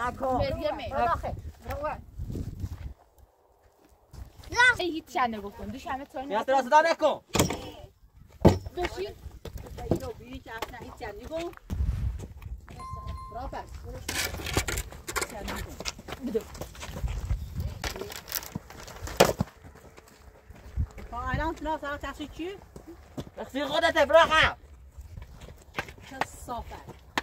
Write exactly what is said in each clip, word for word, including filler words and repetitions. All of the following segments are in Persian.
اكو مديمه داخل لا هیچ چنه بکن دوش همه تو يا ترى صدام نكون بشین اینو بیری که اصلا هیچ چنی کن رابط چنی کن بدو تا الان تو ساعت تحصیل چی؟ تحصیل خودت افراخم چه صافه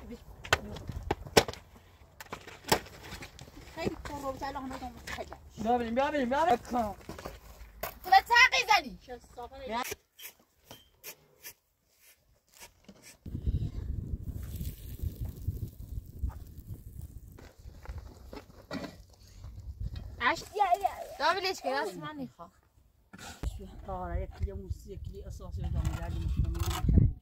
خیلی پر رو بتاله همه دوم خیلی بیا بریم بیا بریم بیا بریم تو به تقی زنی چه صافه اش دابلش که راست من میخوام آره یک کلی موسیقی کلی اساسی رو دامه دردی میکنم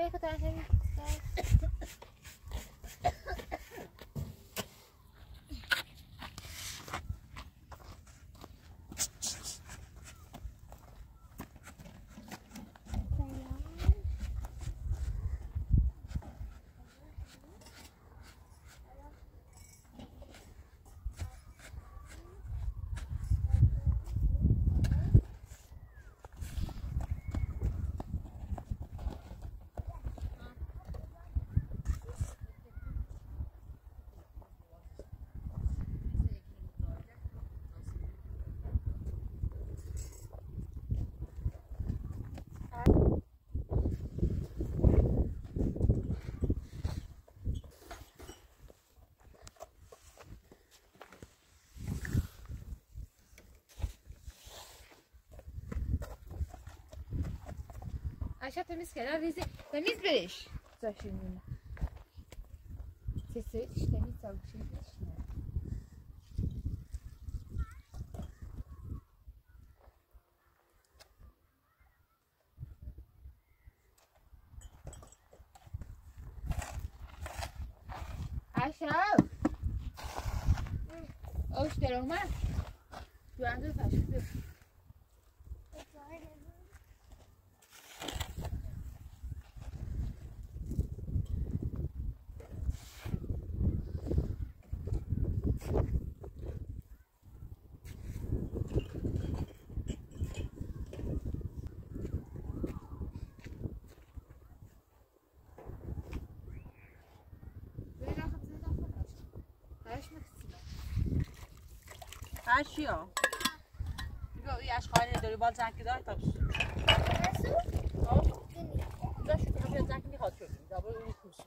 Ay kadar hem. Aşağı temiz kenar bizi temiz bir iş. Zaşınına. Sesi hiç temiz çalışın. Aşağı. Hoş geldin mi? Güvenli taşıdı. هر چیا؟ بگو یه اشخاصی داری بال زنکی داری تا بسو. آه؟ داشت که همین زنکی میخواد شد. دابل اونی کوسون.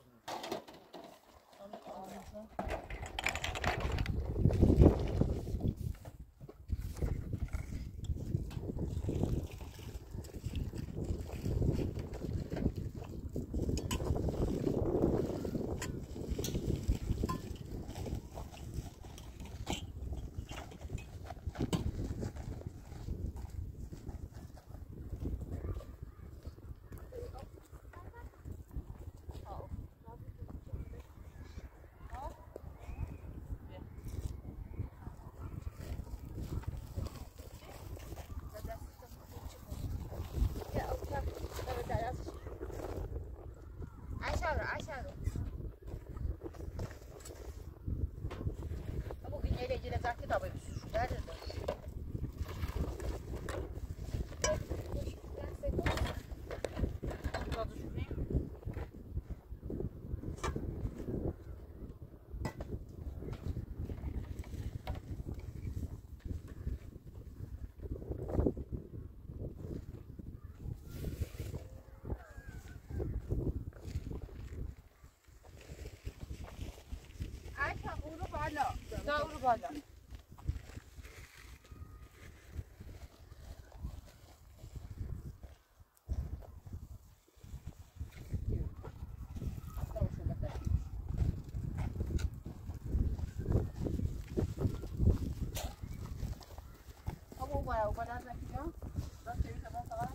Doğru bana. Kamu mau pada lagi ya? Dah cari sama salah.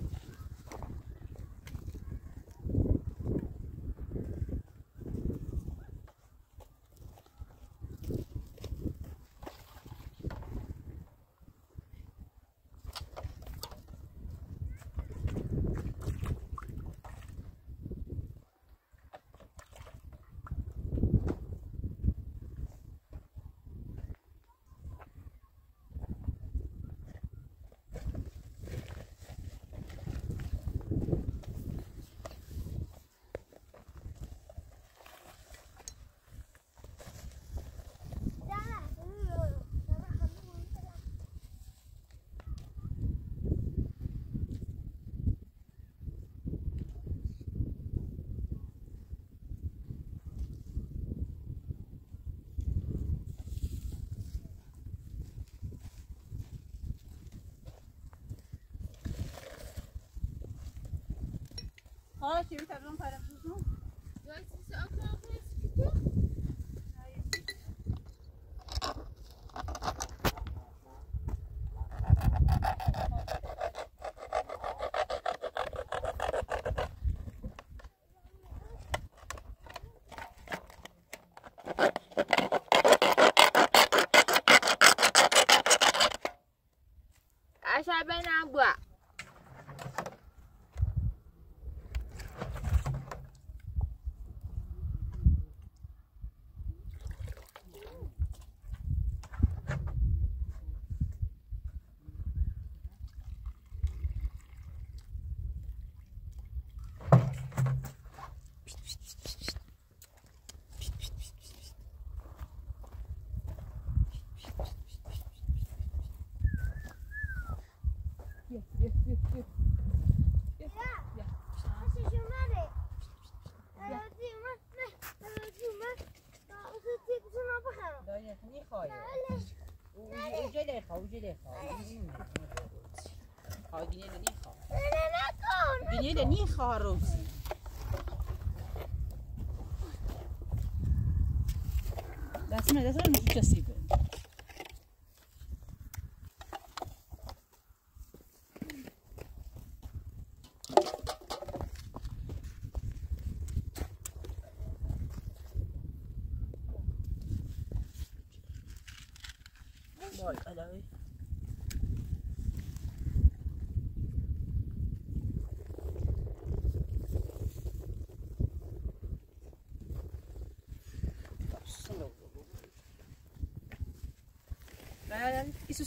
ها چی تبدون پرم دوزم؟ Ya siz akla akla sıkıntı. هم بوا Gine de niet garoos. Dat is me, dat is wel een beetje super. Mooi, hallo. Isso.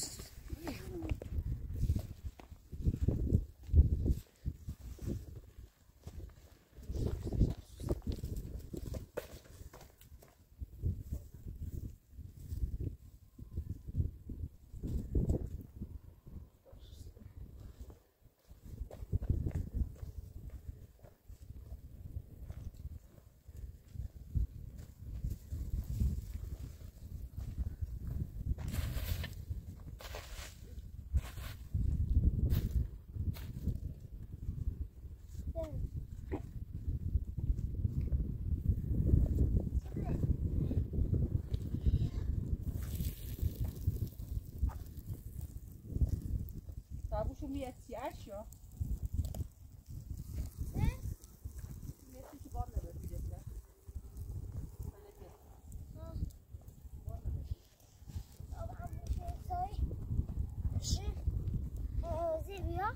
Babušu mi je sjašio. Ne? Ne si ti borne da vidjeti. Zivio.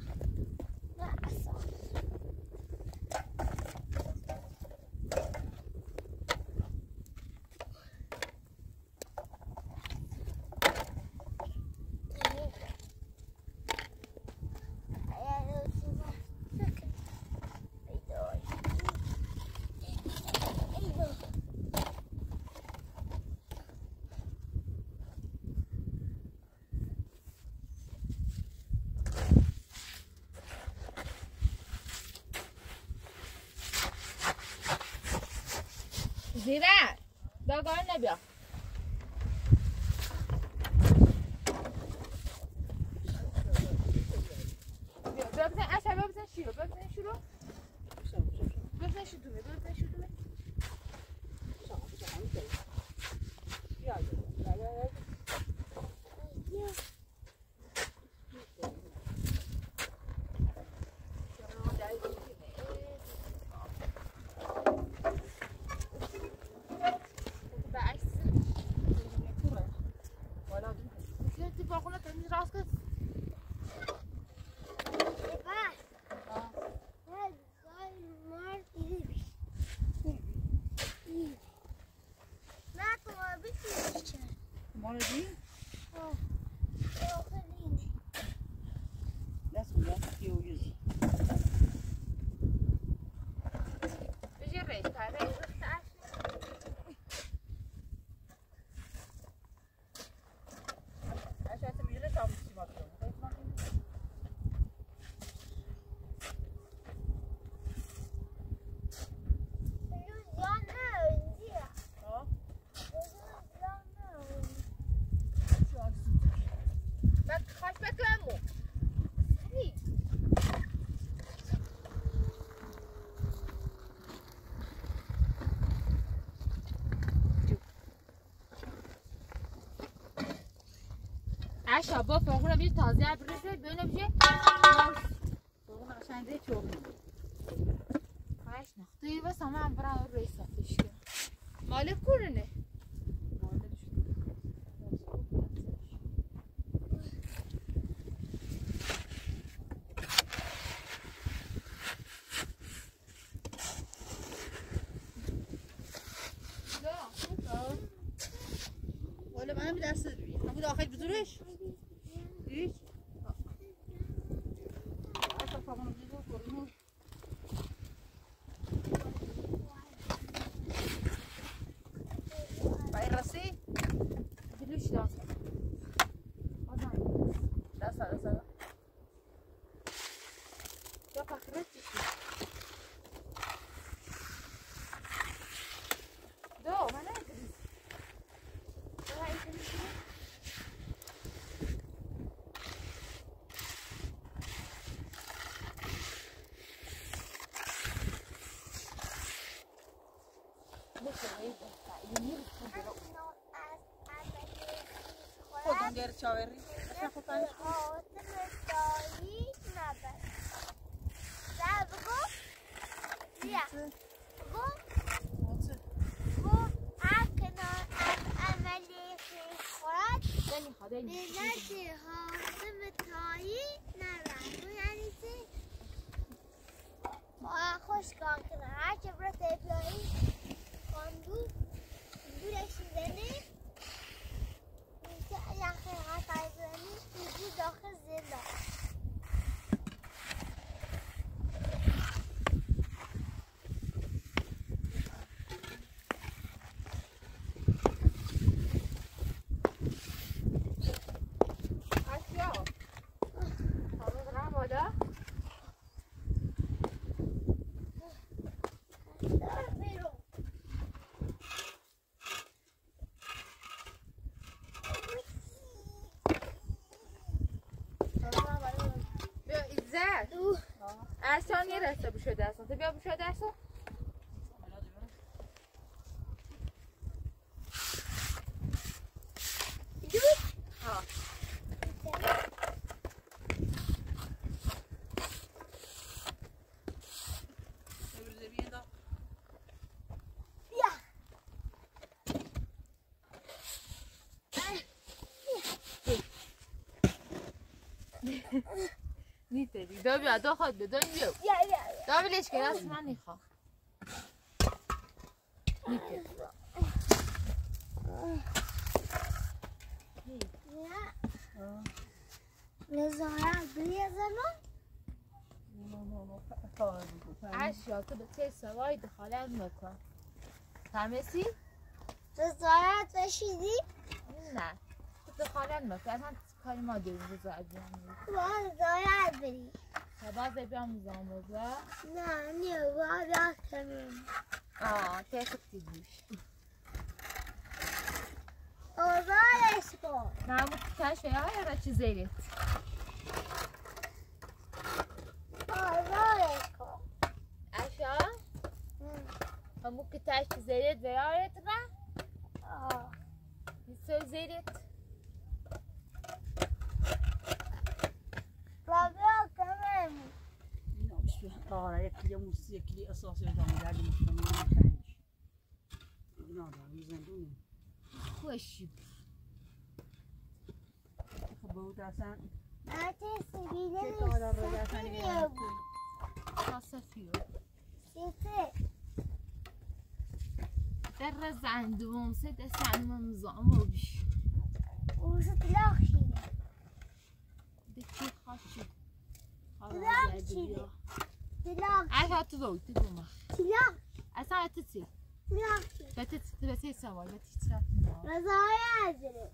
زیرک داگان نبیا بیا بزن اصلا بزن شیرو بزن شیرو بزن شیرو بزن شیرو Moradinho? Oh. That's what you use. بجي الريش تعال ريش تعال عشان تبي له تعمل شيء ما تقول شبا فوقنا bir taze yapıyoruz böyle bir şey. Fوقنا عشان زي çok. Kaç nokta ve sana bana orayı satış. Malik kurune. دست بی همون آخر بزرگش هیچ اصلا فهمون دیگه کردیم باید رسی گلوش دست آدم دست دست یا فخرت دو من نکردم خودم گرد چاوری اصلا خود پنش خوشگاه کنه هر چه برای تیپلایی خاندو دورش زنی اینکه یخی ها تایزنی توی داخل زنده ارسان یه رسته بشده اصلا تو بیا بشده اصلا ها نیتری دو بیا دو خود دو بیا دو بلیش که راست من نیخواه نیتری نظارت بریه زمان اشیا تو به چه سوای دخالت میکن ترمسی؟ نظارت بشیدی؟ نه تو دخالت میکن اصلا کاری ما داریم رضایت بیام با نظارت بری باز بیام زاموزه نه نه با بیاد کنیم آه تکتی دوش آزارش کن نه بود کشفه های را چی زیرت آزارش کن اشیا همون که تشت زیرت و یارت را آه نیستو زیرت با بیاد کنیم اینا بشه آره یکی موسی یکی اساسی جامعه دردی میکنه پنج اینا دارم زندونی خوشی خب بود اصلا آتی سبیده چه کارا رو دستنی نیست بود خاصفیو چیزه در زندوم سه دستانم زامو بیش اوزت لاخشیده دکی خاشی تلاق چیده تلاق اشیا تو بود تو بوما تلاق اصلا اتتی تلاق چیده بتت بتت سوال بتت سوال رضایت بره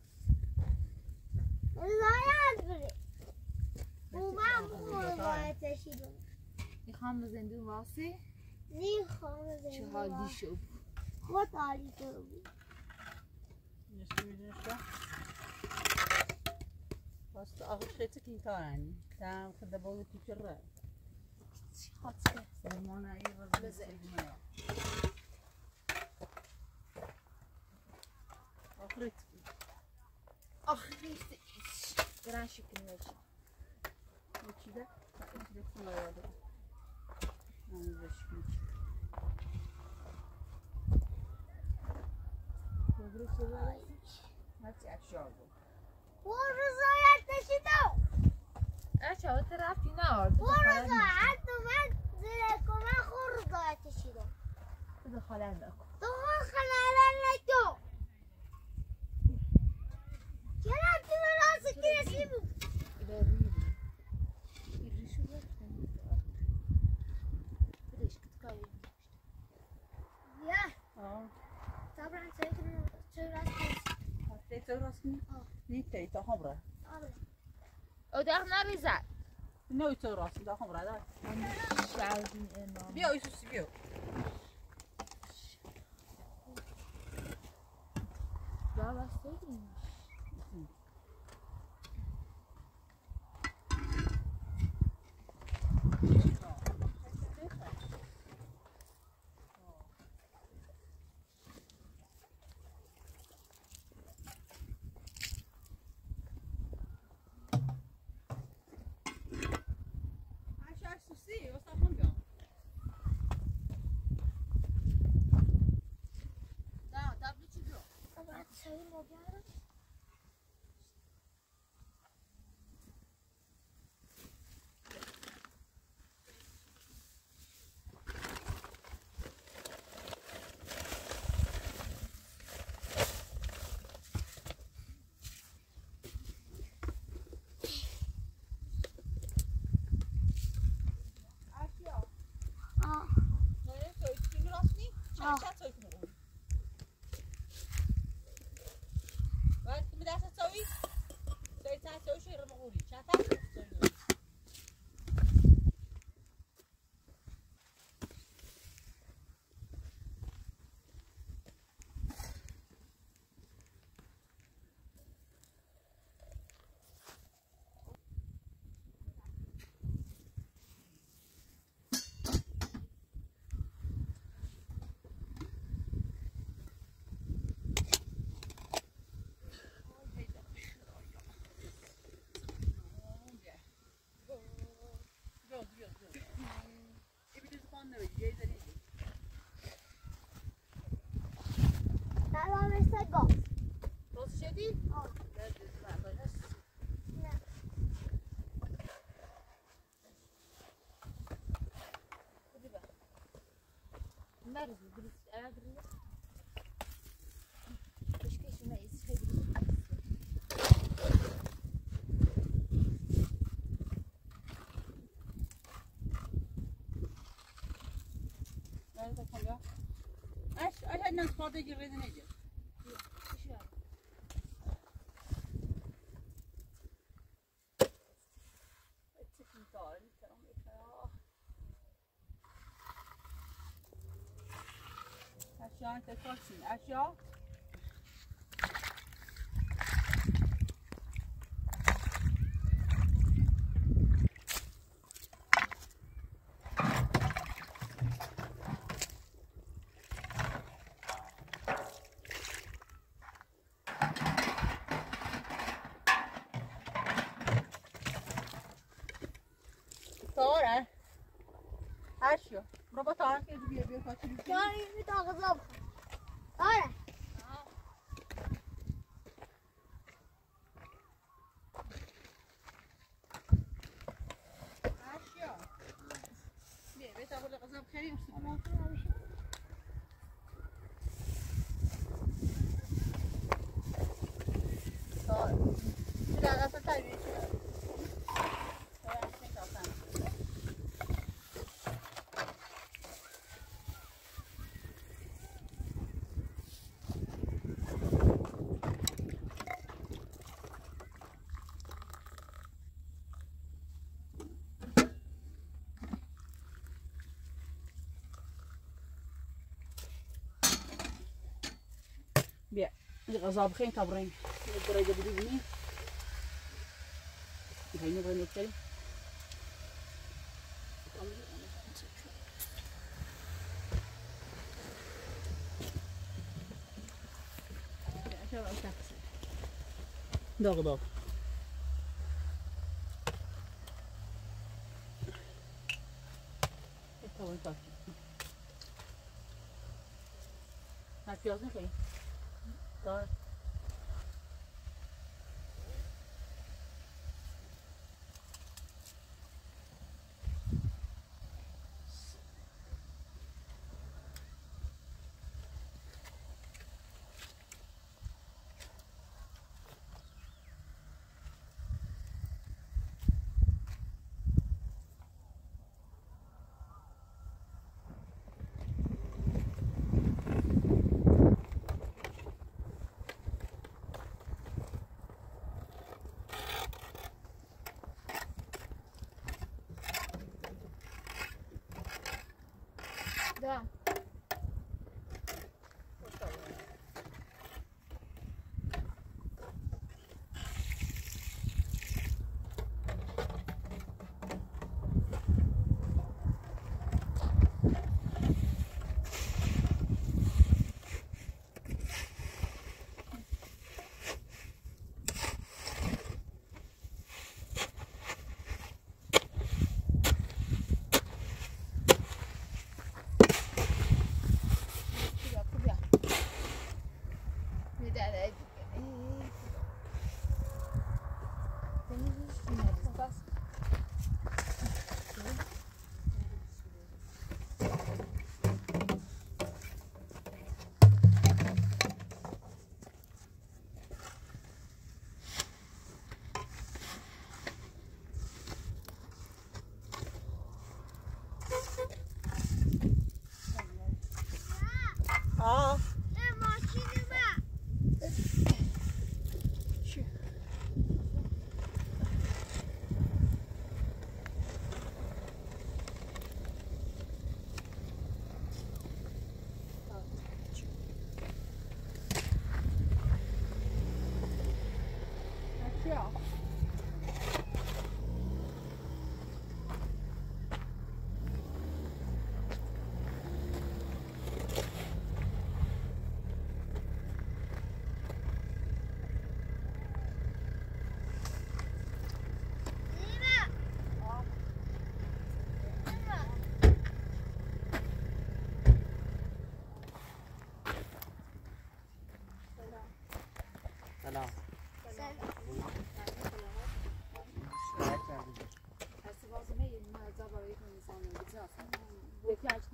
رضایت بره اومم اون رضایت تشیدم میخوام زندون واسه نیخوام چه زنده حالی شو خود عالی تو بود نشتی میدونشتا پس آخر خیلی که تارنی تام خدا بود پیچ را چی خاطره سلمان ای روز بزرگ آخرت آخریست گران شکل نشد چی ده؟ چی ده کنه یاده نمی‌دونم چی ببرو سوار هرچی اشیا بود و رضایت نشیدم اچه او طرفی نارد و رضایت تو من زیر کمه خور رضایت نشیدم تو دخالت نکن تو خور خلاله نکن تیتا راست کنی؟ نه تیتا هم را. او داغ نریزد. نه تیتا راست کنی هم را دار. بیا ایسوسی بیا. بابا سیدیم. Aç, aç annem sporda girmedi neydi? Aşağı takarsın, aşağı. Sonra aşağı. Robot ağır kez bir bir kaçırıyor. Yani bir daha kızım. Ara. Aşağı. Bir bir daha böyle kızım kırayım sizi. Sonra. Bir daha da tabii. بیا این غذا بخین تا بریم برای جبری بینی اینو برای نکردیم داغ داغ تمام تاکی هر پیاز نخواهی دار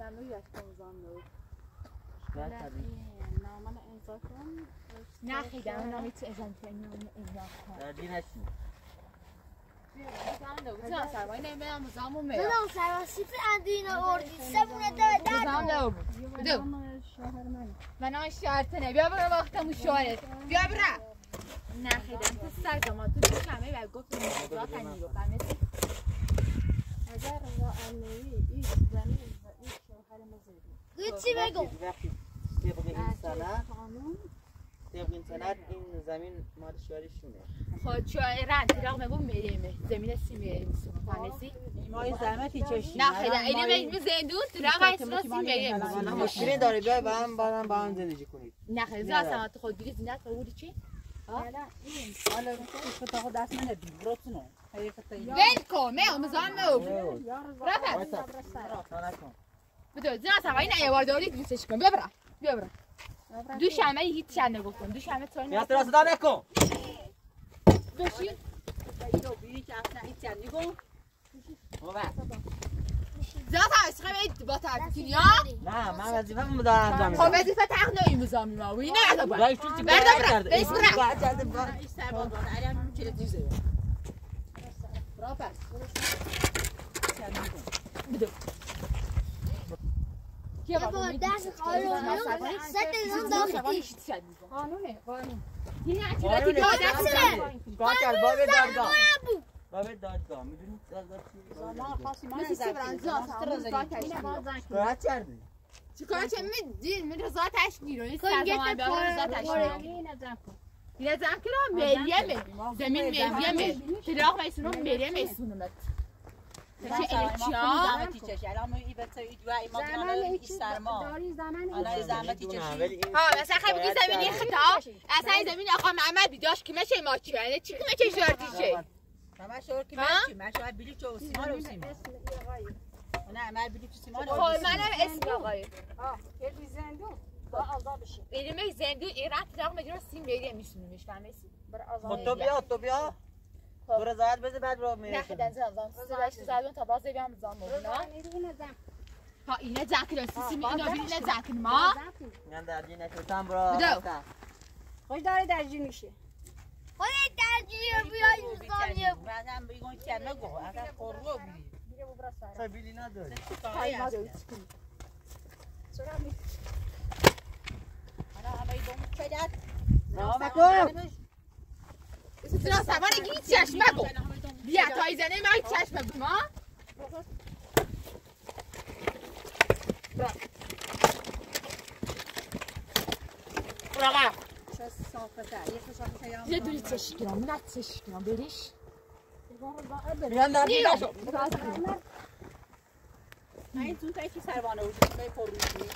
نمی‌دونی کنزان نو. نه تبی نامان انزا کن. نه خیلی نامی تو ازن تو این نامی انزا کن. دردی نشین. زن سروای نمی‌دونم زمان میاد. زن سروای سیفر اندینا اوردی سبونه داره زمان در دو. دو. من آن شرطه بیا برو وقتمون شوهرت. بیا برو. نه خیلی تو سر زمان تو تو کمه و گفت نمی‌دونم کنی رو فهمیدی؟ اگر رضا علیه ایش زمین و ایش شوهر مزیدی. گوچی بگو طبق این سند طبق این سند این زمین مال شوهرشونه. خود شوهران تراغ میگم میریمه زمین سی میریم فهمیدی؟ ما این زحمتی چشیم. نه خیلی اینه میگم زندون تراغ است سی میریم. حالا مشکلی داره بیای با هم با هم با هم زندگی کنید. نه خیلی زمان تو خود بگی زینت بودی چی؟ حالا تو تا دست ندی براتونو. ول کن میام زمان میام. رفت. بدو زن سروای نه یوار داری دوستش کن بیا برو. بیا برو. دوشنبه هیچ چند نگفتم دوشنبه تو یا ترا صدا نکن. بشین. اینو ببین که اصلا این چندی گم. بابا زیاد هست خیلی با ترتیب یا نه من وظیفه‌مو دارم انجام میدم. خب وظیفه تقنایی مزامی ما وی نه ادب برای چی بردا برا بیس برا این سرباز داره علی هم میچله دیزه. برا پس بدو. کیا بابا با درس قانون ست زن داختی قانونه قانون یه قانون اعتراضی دادگاه قاتل باب دادگاه باب دادگاه میدونی دادگاه چی؟ ما خاصی ما مثل سبرانزا کار کردی؟ چیکار چه می دین من رضا تشنی رو این کن سرزمان گت بیا رضا تشنی این نظر کن یه زم که رو مریمه زمین مریمه تراغ میسونم مریم میسونمت چه الکترون زحمتی چش الان ما این بچه این دو ایمان زمان این هیچ سرما داری زمان الان این زحمتی چشی ها مثلا خیلی بگی زمینی خطا اصلا این زمین آقا محمد بیداش که میشه ما چی یعنی چی که میشه شورتی شه ما شور که میشی ما شور بلیچ و سیمان و سیمان نه ما بلیچ و سیمان خب منم اسم آقای ها یه زندون با آزاد بشه ایرمه زندون ایران تراغ میدونم سیم میری میسونمش فهمیدی خب تو بیا تو بیا تو رضایت بده بعد رو نه میرسیم خدای زمان سرش زدون تا باز بیام زمان این نظر ها اینه ذکر سیمی اینو بیرون ذکر ما من درجی نشستم برو بدو. خوش داره درجی میشه خودت درجی بیای زامیه بعدم بگون که نگو اگر قربو بودی دیگه ببرا سر خبیلی نداری های ما دوست چرا می انا همه دوم چدت نه مکن سنا سوار گیری چشم بگو بیا تای زنه ما چشم بگو ما برا یه دوری چشم نه چشم بریش بیان درجی نشو این تو تا کی سروانه بود می پروشی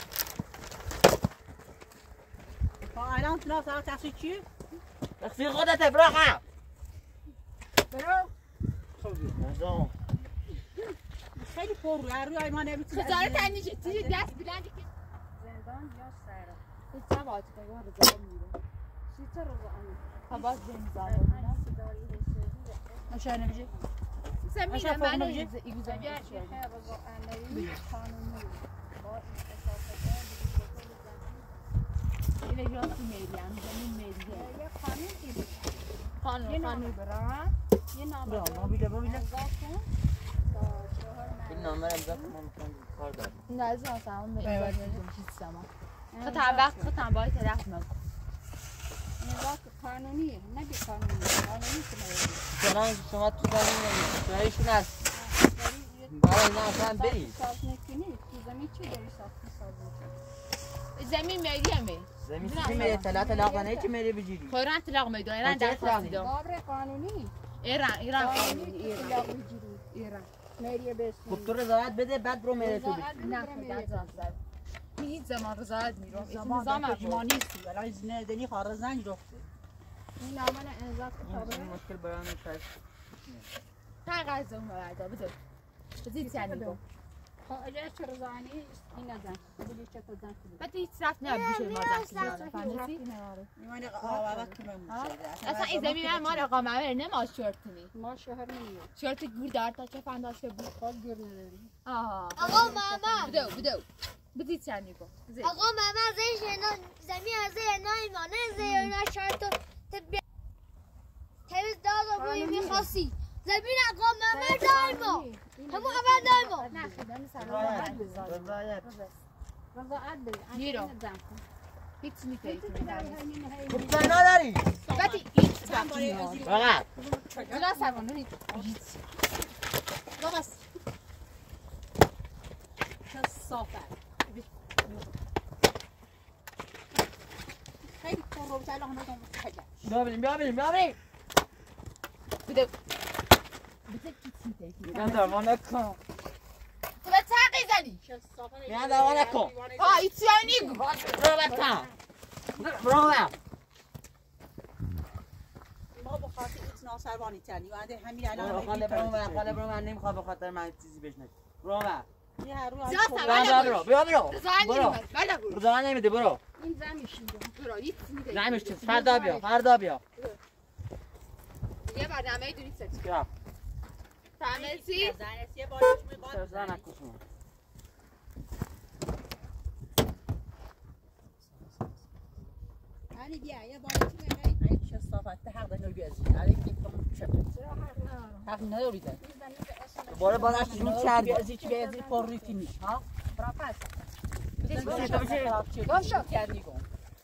ها الان تو سر تاسی چی تخفی خودت برا برو نزام خیلی پر رو روی ایمان نمیتونه خزاره تنی چه تیری دست بلندی که زندان یا سر این چه باید که رو زدن میره چی تو رو زن ها باز زن داری حسابی مشه نمیشه زمین اشرف من فاطمه ایگو بجی؟ زمین اگر که خیر رضا عملی قانونی با این احساسات این راست میریم زمین میریه یه قانون دیگه قانون یه قانون نامه برا یه نامه برا ما بیده ما بیده امضا کن تا شوهر من این نامه رو امضا کن ما میخوایم کار داریم نه از اون سامان باید. میگم چیز سامان خطر وقت خطر باید طرف نکن امضا قانونیه نه بی قانونی قانونی که میگه چنان شما تو زمین شوهرشون هست برای اینا اصلا برید ساز نکنی تو زمین چی داری ساخت ساز نکنی زمین میریمه زمین چی میره طلا طلاق نه چی میره بجیری خوران طلاق میدون ایران بچه درخواست طلاق دیدم بابر قانونی ایران ایران قانونی قانونی که ایران طلاق بگیری ایران مریه بسنی خب تو رضایت بده بعد برو میره تو بجی نه خدا زن هیچ زمان رضایت میرم زمان نظام در پشمانی است الان زنه دنی خارج زنگ رو این نامه امضا کن این مشکل برای من پیش تا غزه اون بعدا بده بزید چند میگم خواهد چه روزانی این نزن بودی چه تا زن کنی بعد هیچ رفت نمیشه ما زن فهمیدی میمونه آوا وقتی من میشه اصلا این زمین ما رو آقا مامر نماز شورتنی ما شهر نمیاد شورت گور دار تا چه فنداشته بود خود گیر نداری آها آقا ماما بدو بدو بدید چند نگو آقا ماما زیش اینا زمین از اینا ایمانه زینا شرط تبی تبی داد و میخواستی زمین آقا ماما دایما همون اول دایما نه خدا مثلا رضایت رضایت بده نیرو. زن کن هیچ میتونی خب زن نداری بعدی هیچ وقتی فقط جدا سوانو هیچ بس چه صافه خیلی پر رو چاله هنوز اون خجل بیا بریم بیا بریم بیا بریم بدو بدو هیچ میتونی میگم دعوا نکن تو به تقی زنی چه صافه میگم دعوا نکن آه هیچ نگو برو بطم برو بطم ما بخاطر ایت ناسروانی تنی و انده همین الان برو خاله برو من خاله برو من نمیخوام به خاطر من چیزی بهش نگی برو من یه هر رو جا برو بیا برو زن برو نمیخواد بله برو رضایت نمیده برو این زن میشینده برو هیچ میتونی نمیشه چیز فردا بیا فردا بیا یه برنامه دونی سکس بیا فهمیدی؟ زنش یه بارش میقاد زن نکشون هنی بیا یه بارش میگه این چه صافه ته حق دنیا بیازی علی که کم چه حق نداری ده باره بارش رو کردی بیازی چی بیازی پر ریتی نیش ها برا پس باشو کردی گم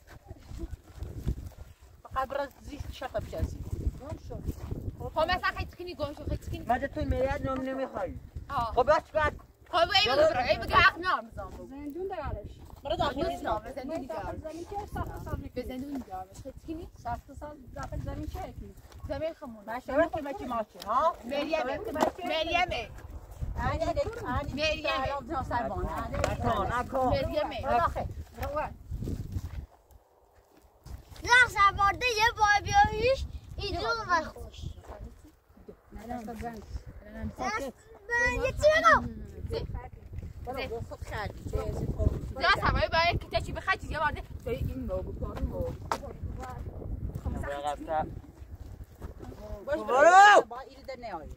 فقط برا زی شرط بیازی خب مثلا خیلی کنی گم شو خیلی کنی مگه توی ملیت نمی نمیخوایی آه خب بیا چیکار خب ای بگو برو ای بگو حق نامزان بگو زندون دارش برا داخل نیست نام زندگی دار زمین چه ساخت سالی به زندون دار خیلی کنی ساخت سال داخل زمین چه کی زمین خمون مشاور که مچی ماچی ها مریم مریم علی علی مریم الان سربان نکن نکن مریم داخل لحظه وارده یه بار بیاییش اینجا و خوش دست زن دست من یه چی بگو برا گفت خیلی بیازی پر لا سوای باید که چی بخوای چیزی وارد تو این موگو پارو موگو باش برو با ایری در نیایی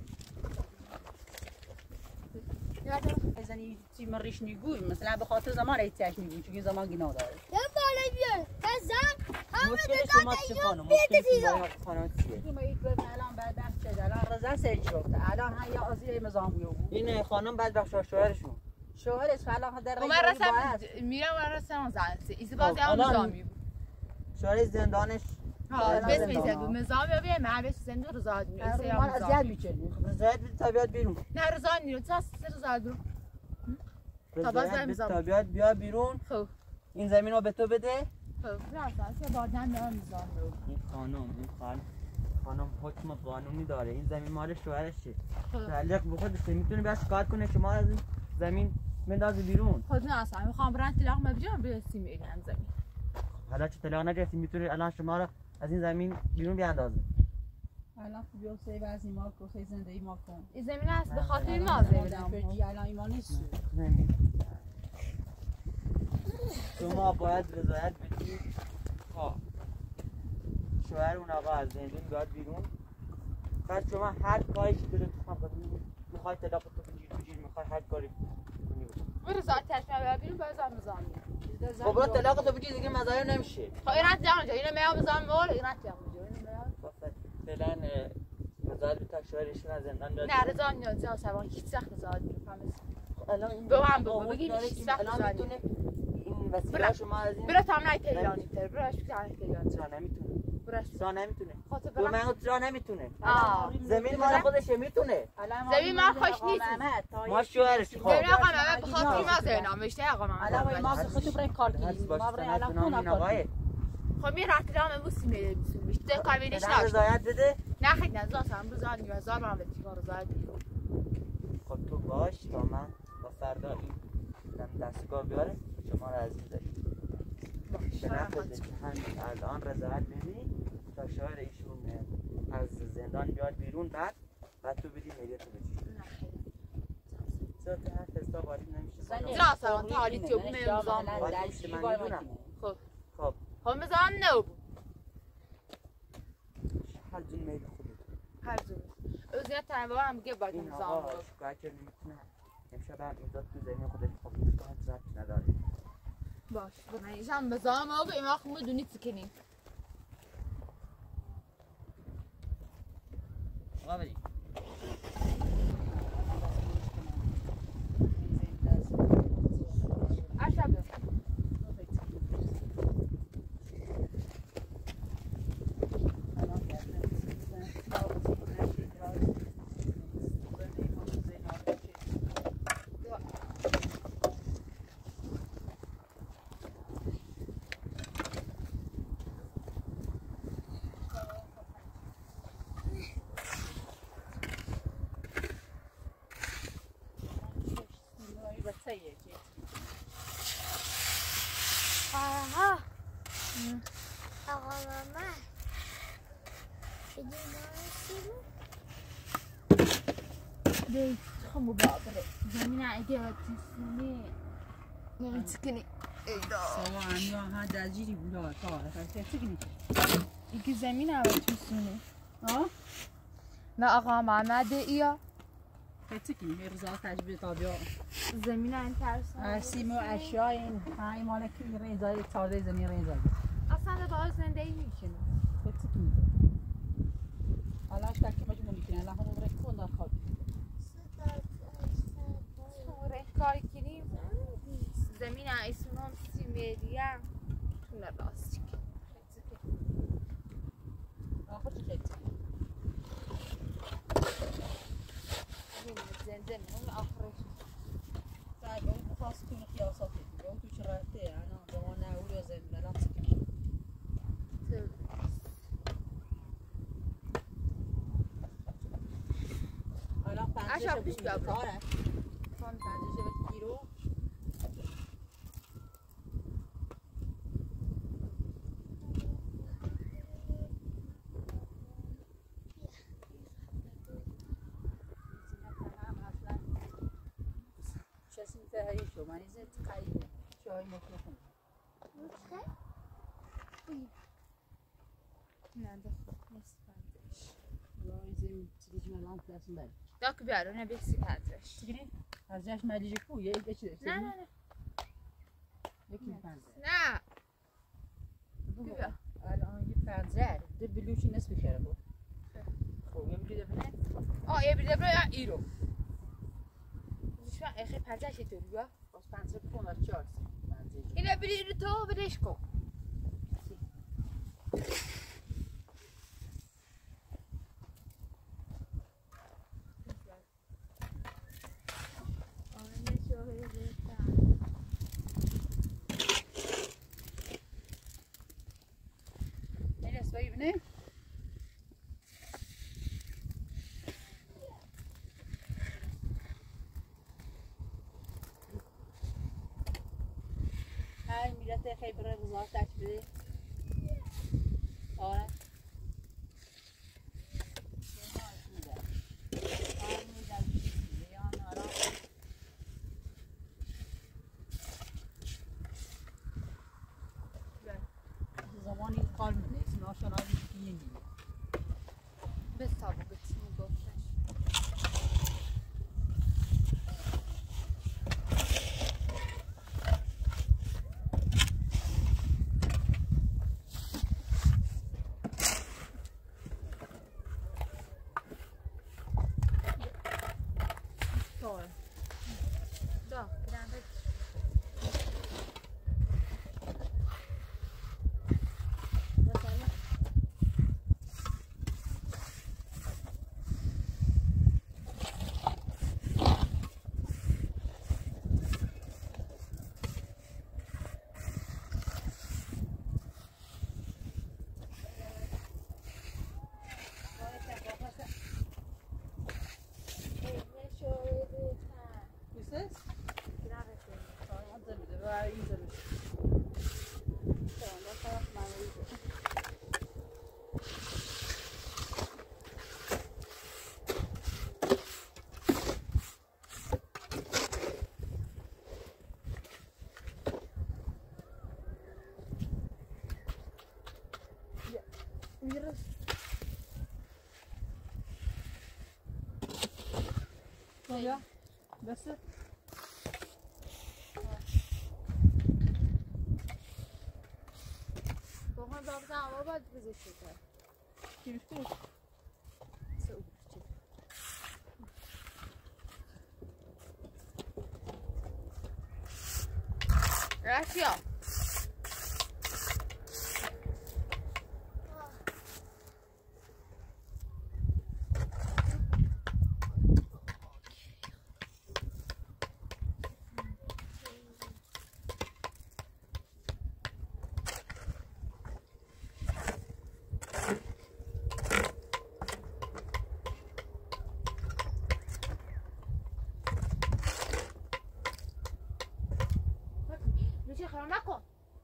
ازنی چی مریش نیگوی مثلا به خاطر زمان ایتیاش نیگوی چون زمان گیناه داره یه بالا بیار بزن همه مشکل دو شما چه داده خانم یون بیت مشکل فیزا شما خانم چیه تو میگی که الان بعد بخش شد الان رضا سرچ گفته الان ها یا ازی مزام بیو این خانم بعد بخش شوهرشون شوهرش الان در من رسم میرم و رسم زنسی ایزی بازی هم نظامی بود شوهر زندانش ها بس میزدو نظامی و بیه من بس زندو رو زاد میره ایسی من هم اذیت نظامی میچنی رضایت به طبیعت بیرون نه رو زاد میره تا سه رو زاد رو باز رضایت داریم به زمان. طبیعت بیا بیرون خب این زمین رو به تو بده خب نه اصلا بادن دارم نظام رو این خانم این خانم خانم حکم قانونی داره این زمین مال شوهرشه تعلق به خودشه میتونه بیا شکایت کنه که ما از این زمین بندازی بیرون خود نه اصلا میخوام برن طلاق مبجام برسیم میگم زمین حالا چه طلاق نگرفتی میتونه الان شما رو از این زمین بیرون بیاندازه الان بیو سی وزنی ما کو سی زندگی ما کن این زمین هست به خاطر ما زمین فرجی الان ایمان نیست شما باید رضایت بدید ها شوهر اون آقا از زندون بیاد بیرون بعد شما هر کاری که دلت بخواد میخوای طلاق تو بگیر بگیر میخوای هر کاری کنی برو زاد تشمه بیا بیرون باز هم نظامی خب برو طلاق تو بگیر دیگه مزایا نمیشه خب این رد جمع جا اینو میام نظام مول این رد جمع جا اینو میام فعلا رضایت به تا شوهرشون از زندان بیاد نه رضا نیاز جا سوان هیچ سخت رضا میفهمه الان این به من بگو آقا بگی داره هیچ که سخت الان رضا میتونه این وسیله برو. شما از این برو تا من تهرانی تر برو اشک جان تهرانی چرا نمیتونه برو چرا نمیتونه خاطر دو برم من چرا نمیتونه آه زمین مال خودشه میتونه زمین ما خوش نیست. ما شوهرش خب زمین آقا محمد به خاطر ما زینام بشته آقا الان محمد ما خودت برای کار کنیم ما برای الان خونه کار خب می رفت دام موسی میره میسون بیشتر کار بینش نه ناش رضایت بده نه خیلی نه زاس هم روز آن هزار من به تیکار رضایت خب تو باش تا من با فردا این دستگاه بیاره شما رو از این داریم به نفذه که همین الان رضایت بدی تا شوهر ایشون از زندان بیاد بیرون بعد بعد تو بدی هدیه تو بدی ذات هر تستا وارد نمیشه. زیرا سران تاریخ تو می‌نظام خب خب خب می‌ذارم نو هر جون میل خودت هر جون اوزیت تنوع هم گه باید این نظام آقا شکایت نمیتونه امشب هم ایزاد تو زمین خودش خب باید زبط نداره باش بنایشم بزام آقا این وقت میدونی چکنیم آقا بریم عشب آها آقا ماما شدی ناسیمو دی خمو بابره زمین اگه تسونی نمیتکنی ایدا سوا انیا ها درجیری بودا کار کرد چیکینی ایگه زمین اول تسونی ها نه آقا محمد ایا چیکینی میرزا تجربه تابیا زمین این ترسان سیمو اشیاء این های مالکی رنجای تازه زمین رنجای اصلا باز زندگی میکنه چیکینی حالا اشتاکی مجموع میکنه الله هم عمرك کن در خواب رنگ کاری کنیم زمین ایسونام سیمریم تونه راستیک آخر چی خیلی زنده من آخرش طيب اون خاص تكون قياساتي اون تو شرعتي انا زمان اول يا زين لا تسكت حالا پنجش عشب پیش بیابره کاره پنجش گیرو هاي شو ما نزلت قايل شو هاي مطلوب نه دخل نیست لازم تيجي من الان لازم بعد داك بیارو نه بیسی پنجش تجري ارجعش ما يجي كو يا ايش نه نه نه يمكن پنجه نه بیا الان یه پنجه ده بلوچی نصف بخره بود خب یه بلیده بینه آه یه بلیده بینه یا ایرو شما اخی پنجه شیطوری بیا باز پنجه بکن از چهار اینه بلیده تو بدش کن نه هاي ميلاد خيبر وزارة تشبيه آره زمانی کار می‌کنه ناشناس می‌گیری بس تابو بتسمو گفتش Da, grande. میرس یا بس باهم بابا اما باید بزشته کیش تو راسیا میشه خراب نکن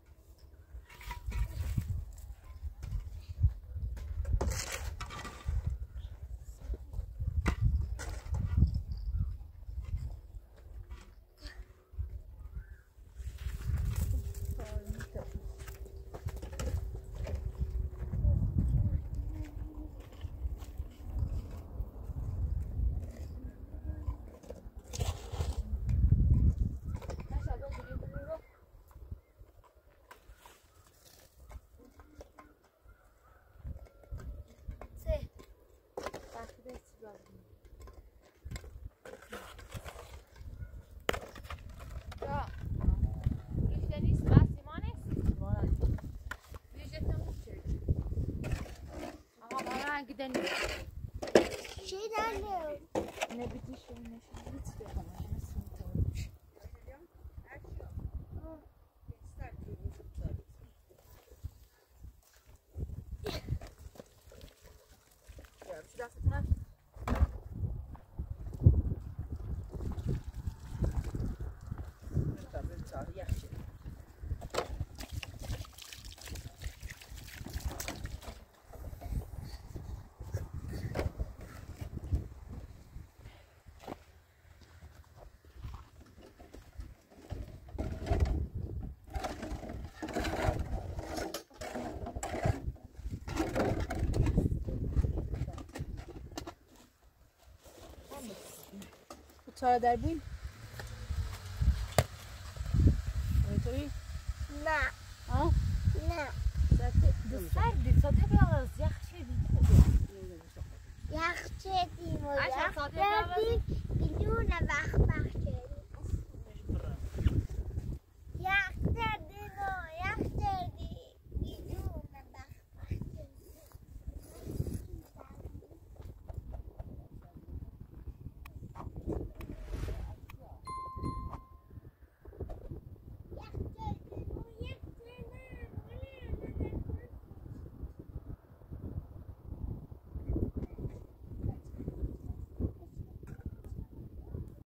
gidelim. Şey derler. Ne bitti şey ne şey hiç de چهار در بین